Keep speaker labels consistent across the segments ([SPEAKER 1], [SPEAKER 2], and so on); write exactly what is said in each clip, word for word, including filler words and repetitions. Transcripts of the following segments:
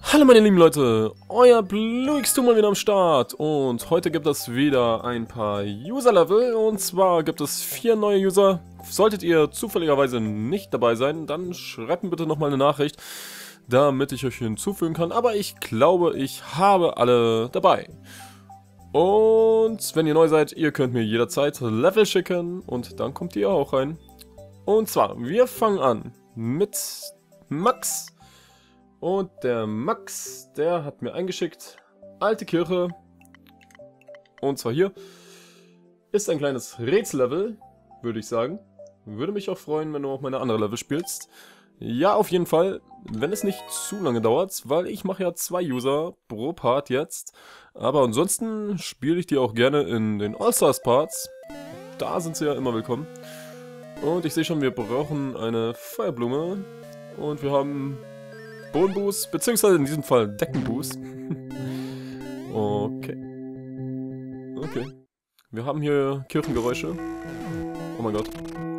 [SPEAKER 1] Hallo meine lieben Leute, euer BlueXtu mal wieder am Start und heute gibt es wieder ein paar User-Level und zwar gibt es vier neue User. Solltet ihr zufälligerweise nicht dabei sein, dann schreibt mir bitte nochmal eine Nachricht, damit ich euch hinzufügen kann, aber ich glaube, ich habe alle dabei. Und wenn ihr neu seid, ihr könnt mir jederzeit Level schicken und dann kommt ihr auch rein. Und zwar, wir fangen an mit Max. Und der Max, der hat mir eingeschickt, alte Kirche, und zwar hier, ist ein kleines Rätsellevel, würde ich sagen. Würde mich auch freuen, wenn du auch meine andere Level spielst. Ja, auf jeden Fall, wenn es nicht zu lange dauert, weil ich mache ja zwei User pro Part jetzt. Aber ansonsten spiele ich die auch gerne in den All-Stars-Parts. Da sind sie ja immer willkommen. Und ich sehe schon, wir brauchen eine Feuerblume und wir haben Bodenboost, beziehungsweise in diesem Fall Deckenboost. Okay. Okay. Wir haben hier Kirchengeräusche. Oh mein Gott.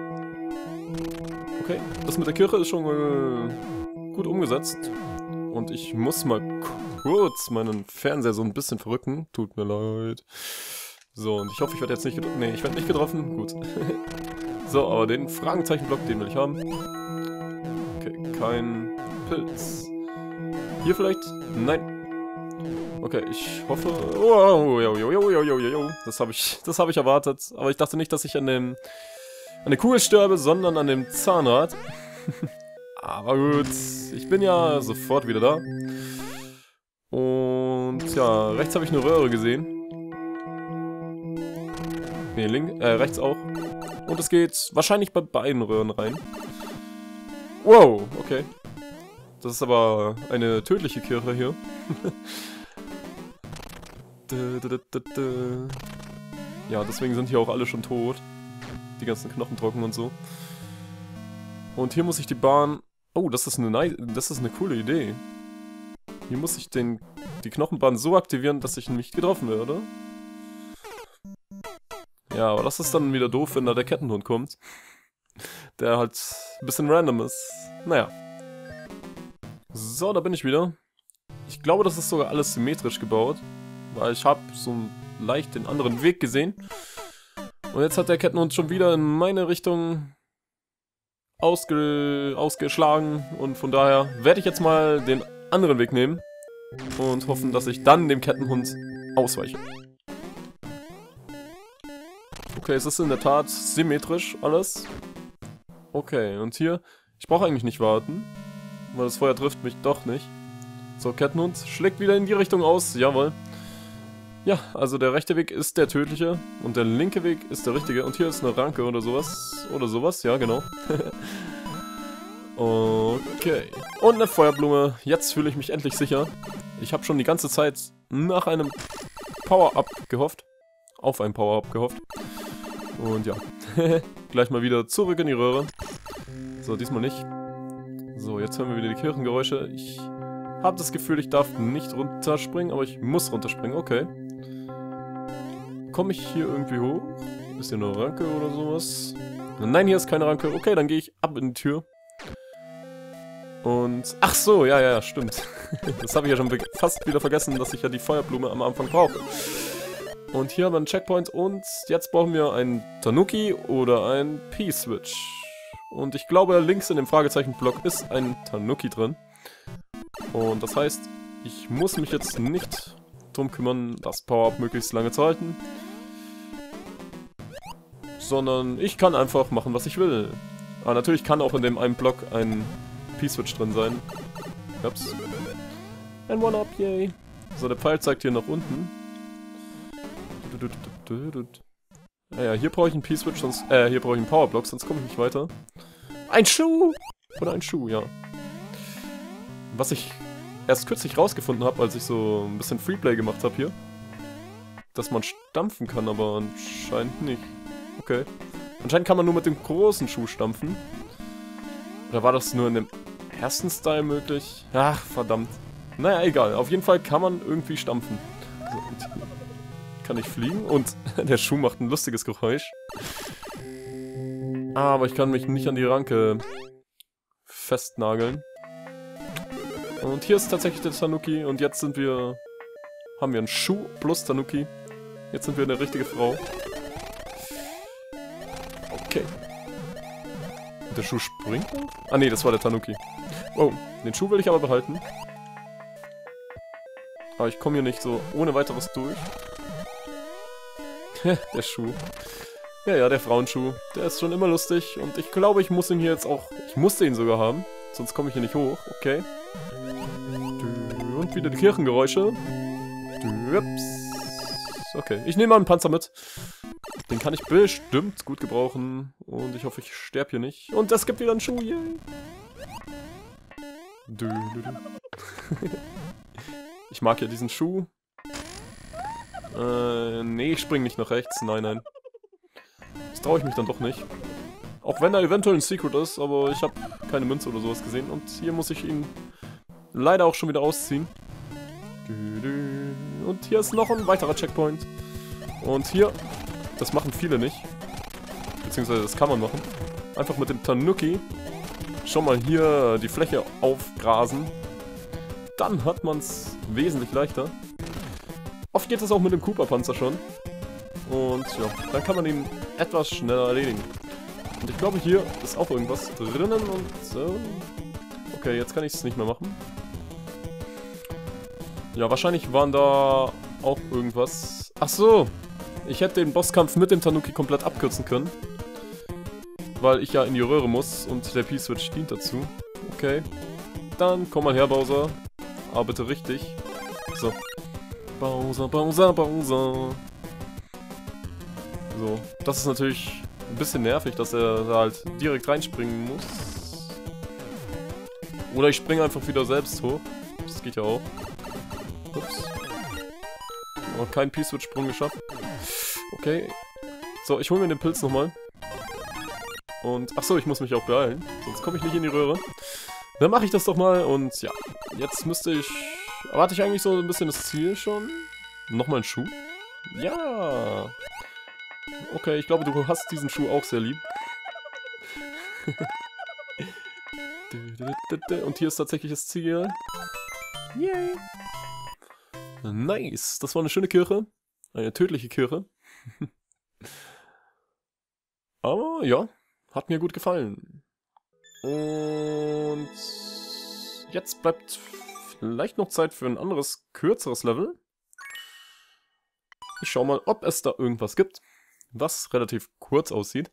[SPEAKER 1] Okay, das mit der Kirche ist schon mal gut umgesetzt. Und ich muss mal kurz meinen Fernseher so ein bisschen verrücken. Tut mir leid. So, und ich hoffe, ich werde jetzt nicht getroffen. Nee, ich werde nicht getroffen. Gut. So, aber den Fragezeichenblock, den will ich haben. Okay, kein Pilz. Hier vielleicht? Nein. Okay, ich hoffe... Oh, jo, jo, jo, jo, jo, jo. Das habe ich, das habe ich erwartet. Aber ich dachte nicht, dass ich an dem... an der Kugel sterbe, sondern an dem Zahnrad. Aber gut, ich bin ja sofort wieder da. Und ja, rechts habe ich eine Röhre gesehen. Ne, links, äh, rechts auch. Und es geht wahrscheinlich bei beiden Röhren rein. Wow, okay. Das ist aber eine tödliche Kirche hier. Ja, deswegen sind hier auch alle schon tot. Die ganzen Knochen trocken und so. Und hier muss ich die Bahn... Oh, das ist eine, das ist eine coole Idee. Hier muss ich den, die Knochenbahn so aktivieren, dass ich nicht getroffen werde. Ja, aber das ist dann wieder doof, wenn da der Kettenhund kommt. Der halt ein bisschen random ist. Naja. So, da bin ich wieder. Ich glaube, das ist sogar alles symmetrisch gebaut. Weil ich habe so leicht den anderen Weg gesehen. Und jetzt hat der Kettenhund schon wieder in meine Richtung ausge ausgeschlagen. Und von daher werde ich jetzt mal den anderen Weg nehmen. Und hoffen, dass ich dann dem Kettenhund ausweiche. Okay, es ist in der Tat symmetrisch alles. Okay, und hier... Ich brauche eigentlich nicht warten. Weil das Feuer trifft mich doch nicht. So, Kettenhund schlägt wieder in die Richtung aus. Jawohl. Ja, also der rechte Weg ist der tödliche. Und der linke Weg ist der richtige. Und hier ist eine Ranke oder sowas. Oder sowas, ja genau. Okay. Und eine Feuerblume. Jetzt fühle ich mich endlich sicher. Ich habe schon die ganze Zeit nach einem Power-Up gehofft. Auf ein Power-Up gehofft. Und ja. Gleich mal wieder zurück in die Röhre. So, diesmal nicht. So, jetzt hören wir wieder die Kirchengeräusche. Ich habe das Gefühl, ich darf nicht runterspringen, aber ich muss runterspringen. Okay. Komme ich hier irgendwie hoch? Ist hier eine Ranke oder sowas? Nein, hier ist keine Ranke. Okay, dann gehe ich ab in die Tür. Und... Ach so, ja, ja, ja, stimmt. Das habe ich ja schon fast wieder vergessen, dass ich ja die Feuerblume am Anfang brauche. Und hier haben wir einen Checkpoint und jetzt brauchen wir einen Tanuki oder einen P-Switch. Und ich glaube, links in dem Fragezeichenblock ist ein Tanuki drin. Und das heißt, ich muss mich jetzt nicht drum kümmern, das Power-Up möglichst lange zu halten. Sondern ich kann einfach machen, was ich will. Aber natürlich kann auch in dem einen Block ein P-Switch drin sein. Ups. Ein One-Up, yay. So, der Pfeil zeigt hier nach unten. Naja, hier brauche ich einen P-Switch, sonst, äh, hier brauche ich einen Powerblock, sonst komme ich nicht weiter. Ein Schuh! Oder ein Schuh, ja. Was ich erst kürzlich rausgefunden habe, als ich so ein bisschen Freeplay gemacht habe hier. Dass man stampfen kann, aber anscheinend nicht. Okay. Anscheinend kann man nur mit dem großen Schuh stampfen. Oder war das nur in dem ersten Style möglich? Ach, verdammt. Naja, egal. Auf jeden Fall kann man irgendwie stampfen. So, und kann ich fliegen und der Schuh macht ein lustiges Geräusch. Aber ich kann mich nicht an die Ranke festnageln. Und hier ist tatsächlich der Tanuki und jetzt sind wir... Haben wir einen Schuh plus Tanuki. Jetzt sind wir eine richtige Frau. Okay. Und der Schuh springt noch? Ah ne, das war der Tanuki. Oh, den Schuh will ich aber behalten. Aber ich komme hier nicht so ohne weiteres durch. Der Schuh. Ja, ja, der Frauenschuh. Der ist schon immer lustig. Und ich glaube, ich muss ihn hier jetzt auch... Ich musste ihn sogar haben. Sonst komme ich hier nicht hoch. Okay. Und wieder die Kirchengeräusche. Okay, ich nehme mal einen Panzer mit. Den kann ich bestimmt gut gebrauchen. Und ich hoffe, ich sterbe hier nicht. Und es gibt wieder einen Schuh. Yay. Ich mag ja diesen Schuh. Äh, nee, ich spring nicht nach rechts. Nein, nein. Das traue ich mich dann doch nicht. Auch wenn da eventuell ein Secret ist, aber ich habe keine Münze oder sowas gesehen. Und hier muss ich ihn leider auch schon wieder ausziehen. Und hier ist noch ein weiterer Checkpoint. Und hier, das machen viele nicht. Beziehungsweise das kann man machen. Einfach mit dem Tanuki schon mal hier die Fläche aufgrasen. Dann hat man es wesentlich leichter. Oft geht es auch mit dem Koopa-Panzer schon. Und ja, dann kann man ihn etwas schneller erledigen. Und ich glaube, hier ist auch irgendwas drinnen und so. Okay, jetzt kann ich es nicht mehr machen. Ja, wahrscheinlich waren da auch irgendwas. Ach so, ich hätte den Bosskampf mit dem Tanuki komplett abkürzen können. Weil ich ja in die Röhre muss und der P-Switch dient dazu. Okay, dann komm mal her, Bowser. Aber bitte richtig. So. Bowser, Bowser, Bowser. So, das ist natürlich ein bisschen nervig, dass er da halt direkt reinspringen muss. Oder ich springe einfach wieder selbst hoch. Das geht ja auch. Ups. Aber keinen P-Switch-Sprung geschafft. Okay. So, ich hole mir den Pilz nochmal. Und, achso, ich muss mich auch beeilen. Sonst komme ich nicht in die Röhre. Dann mache ich das doch mal und ja. Jetzt müsste ich... Erwarte ich eigentlich so ein bisschen das Ziel schon? Nochmal ein Schuh? Ja! Okay, ich glaube, du hast diesen Schuh auch sehr lieb. Und hier ist tatsächlich das Ziel. Yay! Nice! Das war eine schöne Kirche. Eine tödliche Kirche. Aber ja, hat mir gut gefallen. Und jetzt bleibt vielleicht noch Zeit für ein anderes, kürzeres Level. Ich schau mal, ob es da irgendwas gibt, was relativ kurz aussieht.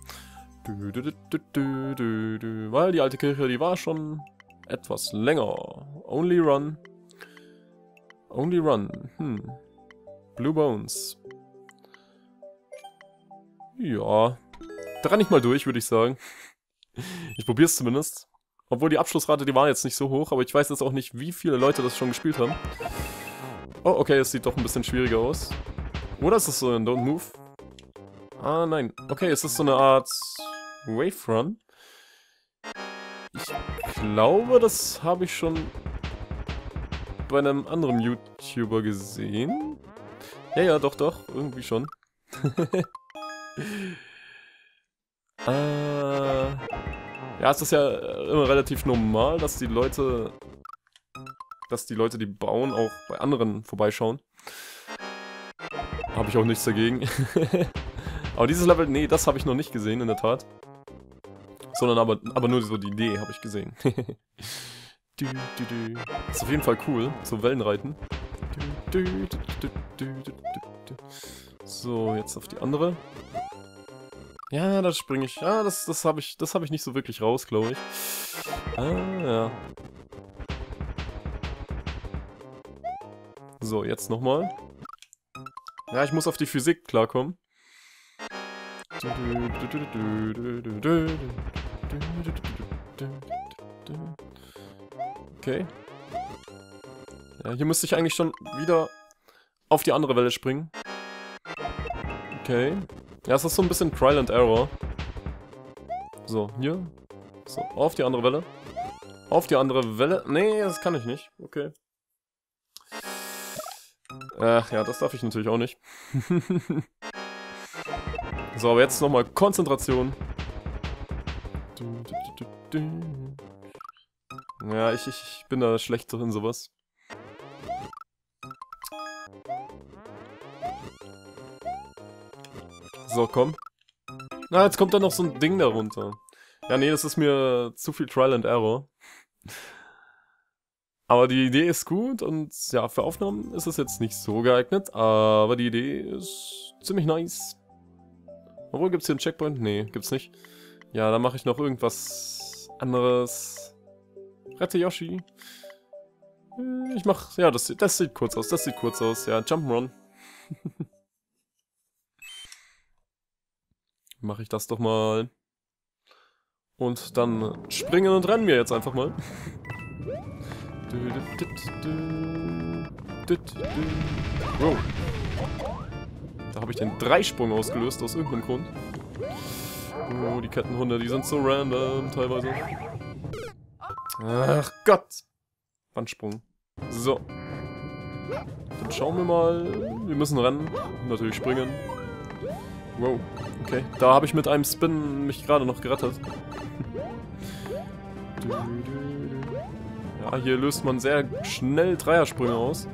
[SPEAKER 1] Weil die alte Kirche, die war schon etwas länger. Only Run. Only Run. Hm. Blue Bones. Ja. Da renn ich mal durch, würde ich sagen. Ich probiere es zumindest. Obwohl die Abschlussrate, die war jetzt nicht so hoch, aber ich weiß jetzt auch nicht, wie viele Leute das schon gespielt haben. Oh, okay, es sieht doch ein bisschen schwieriger aus. Oder ist das so ein Don't Move? Ah, nein. Okay, es ist so eine Art Wave Run. Ich glaube, das habe ich schon bei einem anderen YouTuber gesehen. Ja, ja, doch, doch. Irgendwie schon. äh, ja, es ist ja immer relativ normal, dass die Leute... dass die Leute, die bauen, auch bei anderen vorbeischauen. Habe ich auch nichts dagegen. Aber dieses Level, nee, das habe ich noch nicht gesehen, in der Tat. Sondern aber, aber nur so die Idee habe ich gesehen. du, du, du. Ist auf jeden Fall cool, so Wellenreiten. Du, du, du, du, du, du, du. So, jetzt auf die andere. Ja, da springe ich. Ja, das, das habe ich, das habe ich nicht so wirklich raus, glaube ich. Ah, ja. So, jetzt nochmal. Ja, ich muss auf die Physik klarkommen. Okay. Ja, hier müsste ich eigentlich schon wieder auf die andere Welle springen. Okay. Ja, es ist so ein bisschen Trial and Error. So, hier. So, auf die andere Welle. Auf die andere Welle. Nee, das kann ich nicht. Okay. Ach ja, das darf ich natürlich auch nicht. So, aber jetzt nochmal Konzentration. Ja, ich, ich bin da schlecht in sowas. So, komm. Na, jetzt kommt da noch so ein Ding darunter. Ja, nee, das ist mir zu viel Trial and Error. Aber die Idee ist gut und ja, für Aufnahmen ist es jetzt nicht so geeignet, aber die Idee ist ziemlich nice. Obwohl, gibt's hier einen Checkpoint? Nee, gibt's nicht. Ja, dann mache ich noch irgendwas anderes. Rette Yoshi. Ich mach, ja, das, das sieht kurz aus, das sieht kurz aus. Ja, Jump'n'Run. Mache ich das doch mal. Und dann springen und rennen wir jetzt einfach mal. Wow. Da habe ich den Dreisprung ausgelöst, aus irgendeinem Grund. Oh, die Kettenhunde, die sind so random teilweise. Ach Gott. Wandsprung. So. Dann schauen wir mal. Wir müssen rennen. Natürlich springen. Wow. Okay. Da habe ich mit einem Spin mich gerade noch gerettet. Ja, hier löst man sehr schnell Dreiersprünge aus.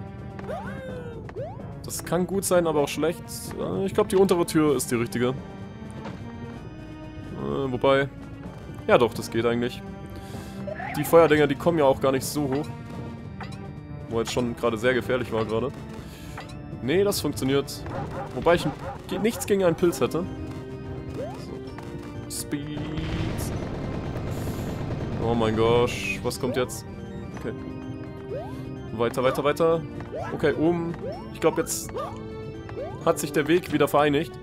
[SPEAKER 1] Das kann gut sein, aber auch schlecht. Ich glaube, die untere Tür ist die richtige. Äh, wobei... Ja doch, das geht eigentlich. Die Feuerdinger, die kommen ja auch gar nicht so hoch. Wo jetzt schon gerade sehr gefährlich war gerade. Nee, das funktioniert. Wobei ich nichts gegen einen Pilz hätte. So. Speed. Oh mein Gott, was kommt jetzt? Okay. Weiter, weiter, weiter. Okay, oben. Ich glaube, jetzt hat sich der Weg wieder vereinigt.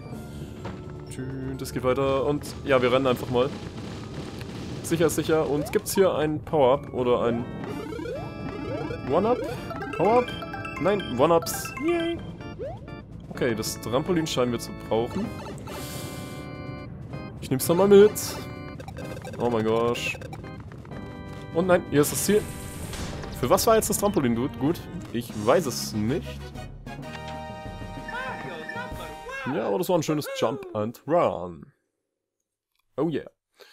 [SPEAKER 1] Das geht weiter. Und ja, wir rennen einfach mal. Sicher ist sicher. Und gibt es hier ein Power-Up oder ein One-Up? Power-Up? Nein, One-Ups. Yay. Okay, das Trampolin scheinen wir zu brauchen. Ich nehme es dann mal mit. Oh mein Gott. Und nein, hier ist das Ziel. Für was war jetzt das Trampolin gut? Gut, ich weiß es nicht. Ja, aber das war ein schönes Jump and Run. Oh yeah.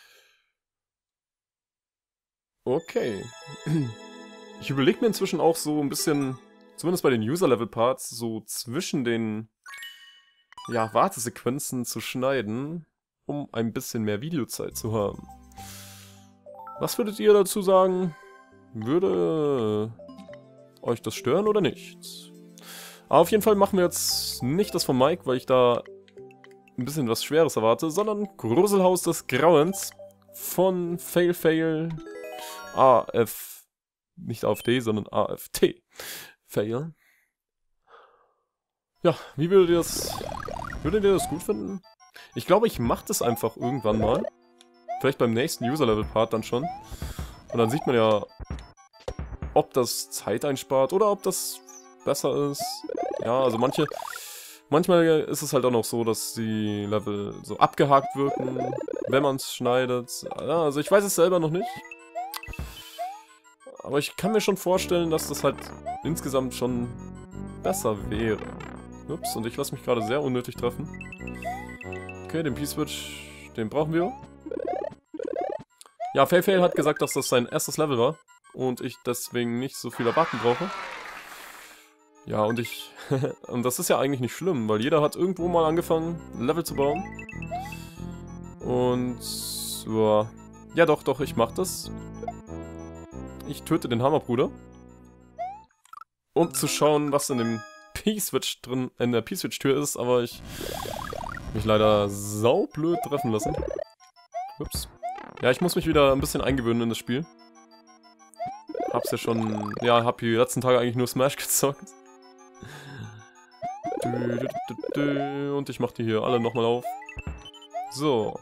[SPEAKER 1] Okay. Ich überlege mir inzwischen auch so ein bisschen, zumindest bei den User-Level-Parts, so zwischen den ja, Wartesequenzen zu schneiden, um ein bisschen mehr Videozeit zu haben. Was würdet ihr dazu sagen? Würde euch das stören oder nicht? Aber auf jeden Fall machen wir jetzt nicht das von Mike, weil ich da ein bisschen was Schweres erwarte, sondern Gruselhaus des Grauens von Fail Fail A F, nicht A F D, sondern A F T. Fail. Ja, wie würdet ihr das, würdet ihr das gut finden? Ich glaube, ich mache das einfach irgendwann mal. Vielleicht beim nächsten User-Level-Part dann schon. Und dann sieht man ja, ob das Zeit einspart oder ob das besser ist. Ja, also manche... Manchmal ist es halt auch noch so, dass die Level so abgehakt wirken, wenn man es schneidet. Ja, also ich weiß es selber noch nicht. Aber ich kann mir schon vorstellen, dass das halt insgesamt schon besser wäre. Ups, und ich lasse mich gerade sehr unnötig treffen. Okay, den P-Switch, den brauchen wir. Ja, Fail Fail hat gesagt, dass das sein erstes Level war. Und ich deswegen nicht so viel erwarten brauche. Ja, und ich... und das ist ja eigentlich nicht schlimm, weil jeder hat irgendwo mal angefangen, ein Level zu bauen. Und... ja, ja doch, doch, ich mach das. Ich töte den Hammerbruder. Um zu schauen, was in dem P-Switch drin, in der P-Switch-Tür ist, aber ich... mich leider saublöd treffen lassen. Ups. Ja, ich muss mich wieder ein bisschen eingewöhnen in das Spiel. Hab's ja schon... ja, hab die letzten Tage eigentlich nur Smash gezockt. Und ich mach die hier alle nochmal auf. So.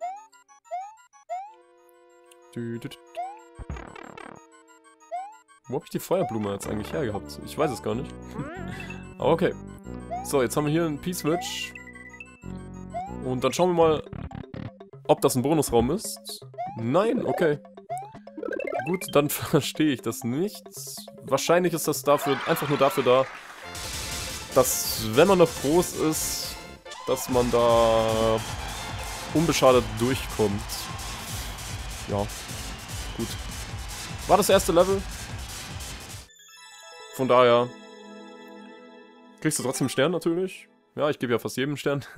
[SPEAKER 1] Wo hab ich die Feuerblume jetzt eigentlich hergehabt? Ich weiß es gar nicht. Aber okay. So, jetzt haben wir hier einen P-Switch. Und dann schauen wir mal, ob das ein Bonusraum ist. Nein, okay. Gut, dann verstehe ich das nicht. Wahrscheinlich ist das dafür, einfach nur dafür da, dass, wenn man noch groß ist, dass man da unbeschadet durchkommt. Ja, gut. war das erste Level. Von daher kriegst du trotzdem einen Stern natürlich. Ja, ich gebe ja fast jedem einen Stern.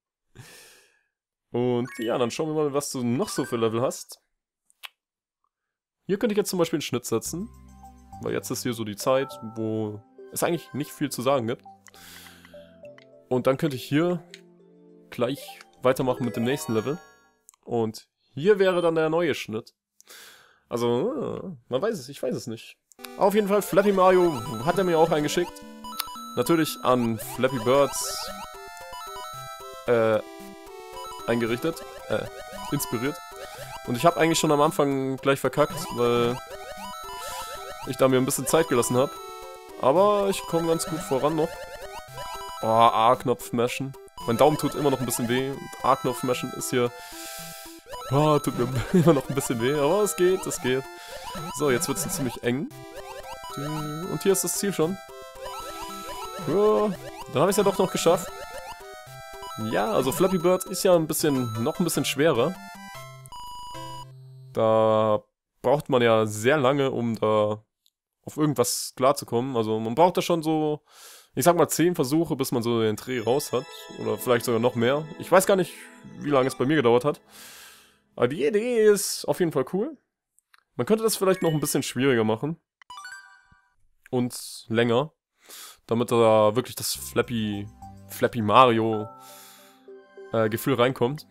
[SPEAKER 1] Und ja, dann schauen wir mal, was du noch so für Level hast. Hier könnte ich jetzt zum Beispiel einen Schnitt setzen. Weil jetzt ist hier so die Zeit, wo es eigentlich nicht viel zu sagen gibt. Und dann könnte ich hier gleich weitermachen mit dem nächsten Level. Und hier wäre dann der neue Schnitt. Also, man weiß es, ich weiß es nicht. Auf jeden Fall, Flappy Mario hat er mir auch eingeschickt. Natürlich an Flappy Birds äh, eingerichtet, äh, inspiriert. Und ich habe eigentlich schon am Anfang gleich verkackt, weil ich da mir ein bisschen Zeit gelassen habe. Aber ich komme ganz gut voran noch. Oh, A-Knopf mashen. Mein Daumen tut immer noch ein bisschen weh. Und A-Knopf mashen ist hier... Oh, tut mir immer noch ein bisschen weh, aber es geht, es geht. So, jetzt wird es ziemlich eng. Und hier ist das Ziel schon. Ja, dann habe ich es ja doch noch geschafft. Ja, also Flappy Bird ist ja ein bisschen, noch ein bisschen schwerer. Da braucht man ja sehr lange, um da auf irgendwas klarzukommen. Also man braucht da schon so, ich sag mal zehn Versuche, bis man so den Dreh raus hat. Oder vielleicht sogar noch mehr. Ich weiß gar nicht, wie lange es bei mir gedauert hat. Aber die Idee ist auf jeden Fall cool. Man könnte das vielleicht noch ein bisschen schwieriger machen. Und länger. Damit da wirklich das Flappy, Flappy Mario äh, Gefühl reinkommt.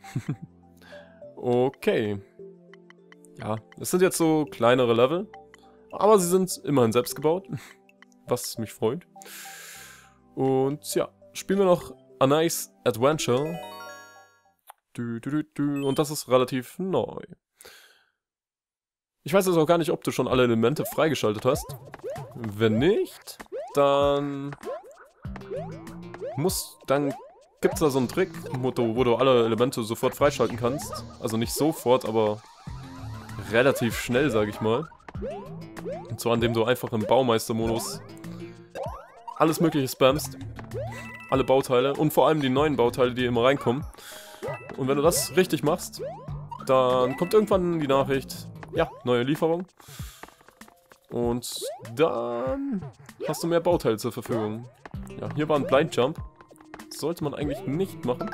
[SPEAKER 1] Okay. Ja, es sind jetzt so kleinere Level. Aber sie sind immerhin selbst gebaut. Was mich freut. Und ja, spielen wir noch A Nice Adventure. Du, du, du, du. Und das ist relativ neu. Ich weiß jetzt auch gar nicht, ob du schon alle Elemente freigeschaltet hast. Wenn nicht, dann muss, dann gibt es da so einen Trick, wo du, wo du alle Elemente sofort freischalten kannst. Also nicht sofort, aber relativ schnell, sage ich mal. Und zwar indem du einfach im Baumeister-Modus alles mögliche spammst. Alle Bauteile und vor allem die neuen Bauteile, die immer reinkommen. Und wenn du das richtig machst, dann kommt irgendwann die Nachricht, ja, neue Lieferung. Und dann hast du mehr Bauteile zur Verfügung. Ja, hier war ein Blind Jump. Das sollte man eigentlich nicht machen.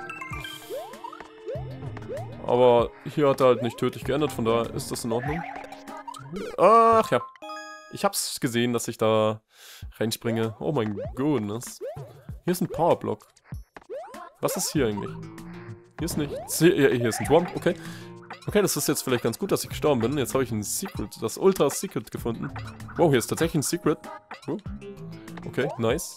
[SPEAKER 1] Aber hier hat er halt nicht tödlich geändert, von daher ist das in Ordnung. Ach ja. Ich hab's gesehen, dass ich da reinspringe. Oh mein Goodness. Hier ist ein Powerblock. Was ist hier eigentlich? Hier ist nichts. Hier, hier ist ein Turm, okay. Okay, das ist jetzt vielleicht ganz gut, dass ich gestorben bin. Jetzt habe ich ein Secret, das Ultra Secret gefunden. Wow, hier ist tatsächlich ein Secret. Oh. Okay, nice.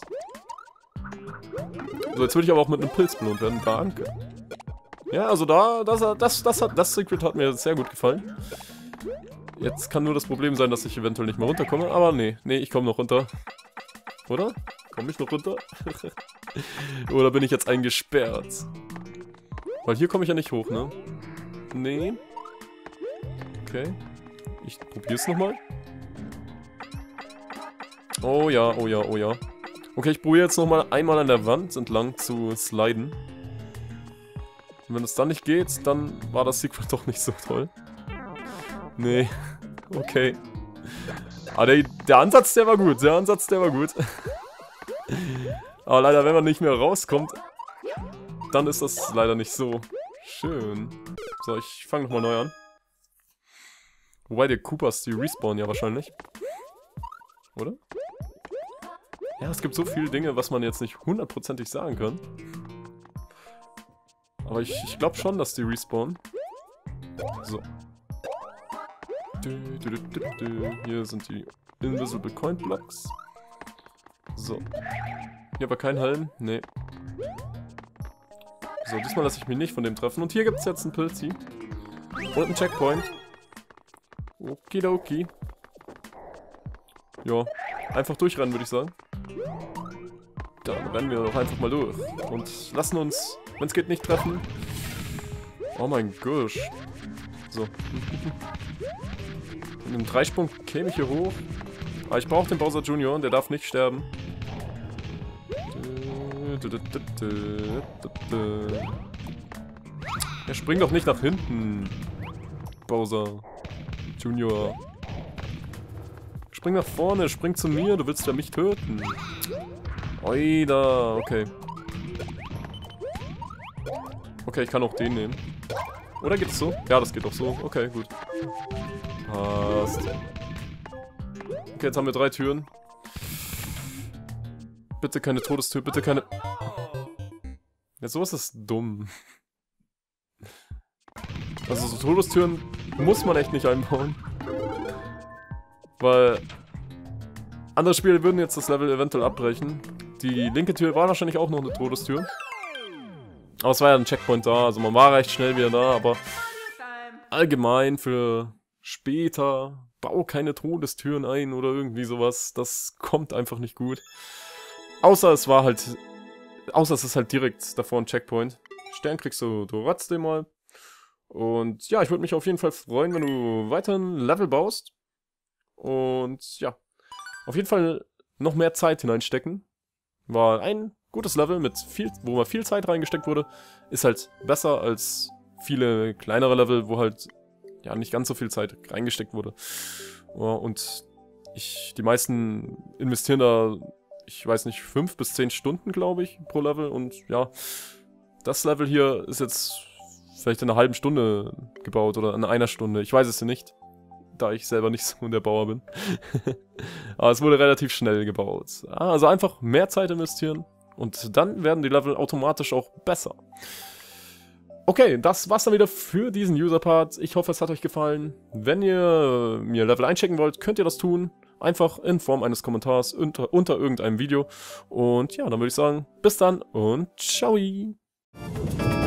[SPEAKER 1] So, jetzt würde ich aber auch mit einem Pilz belohnt werden. Danke. Ja, also da, das, das, das, hat, das Secret hat mir sehr gut gefallen. Jetzt kann nur das Problem sein, dass ich eventuell nicht mehr runterkomme. Aber nee, nee, ich komme noch runter. Oder? Komme ich noch runter? Oder bin ich jetzt eingesperrt? Weil hier komme ich ja nicht hoch, ne? Nee. Okay. Ich probiere es nochmal. Oh ja, oh ja, oh ja. Okay, ich probiere jetzt nochmal einmal an der Wand entlang zu sliden. Und wenn es dann nicht geht, dann war das Secret doch nicht so toll. Nee. Okay. Aber der, der Ansatz, der war gut. Der Ansatz, der war gut. Aber leider, wenn man nicht mehr rauskommt, dann ist das leider nicht so schön. So, ich fange nochmal neu an. Wobei die Koopas, die respawnen ja wahrscheinlich. Oder? Ja, es gibt so viele Dinge, was man jetzt nicht hundertprozentig sagen kann. Aber ich, ich glaube schon, dass die respawnen. So. Hier sind die Invisible Coin Blocks. So. Hier aber kein Helm. Nee. So, diesmal lasse ich mich nicht von dem treffen. Und hier gibt es jetzt einen Pilzi. Und einen Checkpoint. Okidoki. Ja, einfach durchrennen, würde ich sagen. Dann rennen wir doch einfach mal durch. Und lassen uns, wenn es geht, nicht treffen. Oh mein Gott. So. Mit einem Dreisprung käme ich hier hoch. Aber ich brauche den Bowser Junior und der darf nicht sterben. Er springt doch nicht nach hinten. Bowser Junior. spring nach vorne, spring zu mir, du willst ja mich töten. Oida, okay. Okay, ich kann auch den nehmen. Oder geht's so? Ja, das geht auch so. Okay, gut. Passt. Okay, jetzt haben wir drei Türen. Bitte keine Todestür, bitte keine... Ja, sowas ist dumm. Also so Todestüren muss man echt nicht einbauen. Weil andere Spiele würden jetzt das Level eventuell abbrechen. Die linke Tür war wahrscheinlich auch noch eine Todestür. Aber es war ja ein Checkpoint da, also man war recht schnell wieder da, aber allgemein für später, bau keine Todestüren ein oder irgendwie sowas, das kommt einfach nicht gut. Außer es war halt, außer es ist halt direkt davor ein Checkpoint. Stern kriegst du, du ratzt den mal. Und ja, ich würde mich auf jeden Fall freuen, wenn du weiterhin Level baust. Und ja, auf jeden Fall noch mehr Zeit hineinstecken. War ein gutes Level, mit viel, wo mal viel Zeit reingesteckt wurde. Ist halt besser als viele kleinere Level, wo halt ja nicht ganz so viel Zeit reingesteckt wurde. Und ich, die meisten investieren da, ich weiß nicht, fünf bis zehn Stunden, glaube ich, pro Level. Und ja, das Level hier ist jetzt vielleicht in einer halben Stunde gebaut oder in einer Stunde. Ich weiß es nicht, da ich selber nicht so der Bauer bin. Aber es wurde relativ schnell gebaut. Also einfach mehr Zeit investieren und dann werden die Level automatisch auch besser. Okay, das war's dann wieder für diesen User-Part. Ich hoffe, es hat euch gefallen. Wenn ihr mir Level einchecken wollt, könnt ihr das tun. Einfach in Form eines Kommentars unter, unter irgendeinem Video. Und ja, dann würde ich sagen, bis dann und ciao!